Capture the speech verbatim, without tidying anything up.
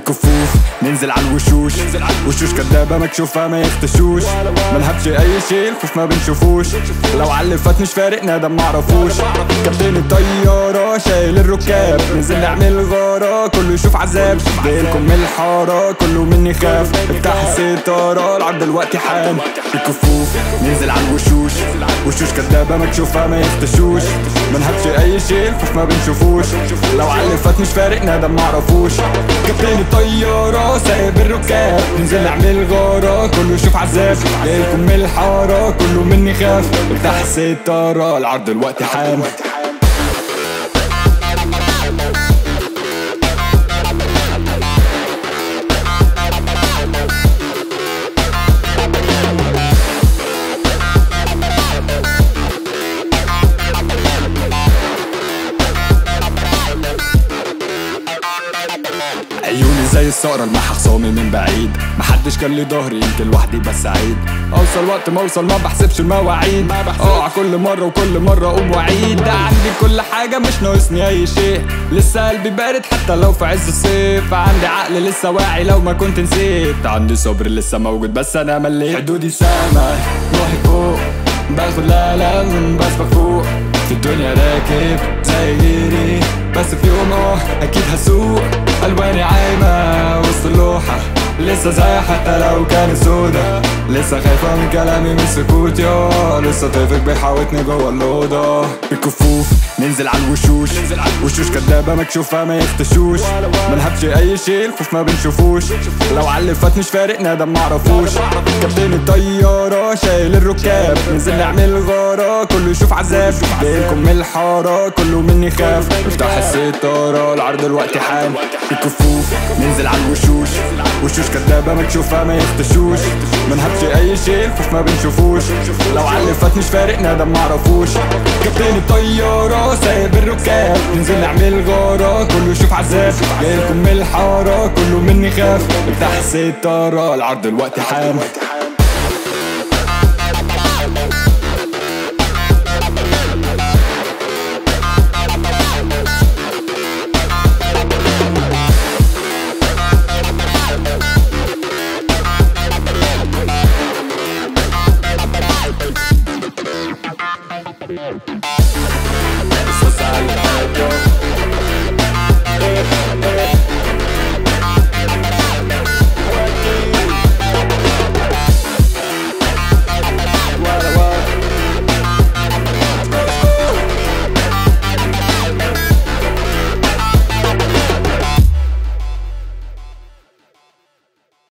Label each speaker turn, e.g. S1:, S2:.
S1: بالكفوف ننزل على الوشوش، وشوش كدابة مكشوفة ما يختشوش، منهبش اي شي الخوف ما بنشوفوش، لو علي فات مش فارق ندم معرفوش. كابتن الطيارة شايل الركاب، ننزل نعمل غارة كله يشوف عذاب، جايلكم من الحارة كله مني خاف، افتح الستارة العرض الوقت حان. بالكفوف ننزل على الوشوش، وشوش كدابة مكشوفة ما يختشوش، منهبش اي شي الخوف ما بنشوفوش، لو علي فات مش فارق ندم معرفوش. كابتن الطيارة سايب الركاب، ننزل نعمل غارة كله يشوف عذاب، جايلكم من الحارة كله مني خاف، افتح الستارة العرض الوقت حان. عيوني زي الصقرة المحى خصامي من بعيد، محدش كان لي ظهري يمكن لوحدي بس سعيد، اوصل وقت ما اوصل ما بحسبش المواعيد، اقع كل مرة وكل مرة اقوم واعيد، ده عندي كل حاجة مش ناقصني اي شيء، لسه قلبي بارد حتى لو في عز الصيف، عندي عقل لسه واعي لو ما كنت نسيت، عندي صبر لسه موجود بس انا مليت، حدودي سما روحي فوق باخد العالم بسبق فوق، في الدنيا راكب زي غيري بس في يوم اه اكيد هسوق، الواني عايمة وسط اللوحة لسه زي حتى لو كانت سودا، لسه خايفة من كلامي من سكوت يا لسه طيفك بيحاوطني جوه الأوضة. بالكفوف ننزل على الوشوش، وشوش كدابة مكشوفة ما يختشوش، منهبش أي شي الخوف ما بنشوفوش، لو علي فات مش فارق ندم معرفوش. كابتن الطيارة شايل الركاب، ننزل نعمل غارة كله يشوف عذاب، جايلكم من الحارة كله مني خاف، افتح الستارة العرض الوقت حان. بالكفوف ننزل على الوشوش، وشوش كدابة مكشوفة ما يختشوش، منهبش اي شي الخوف ما بنشوفوش، لو علي فات مش فارق ندم معرفوش. كابتن الطيارة سايب الركاب، ننزل نعمل غارة كله يشوف عذاب، جايلكم من الحارة كله مني خاف، افتح الستارة العرض الوقت حان.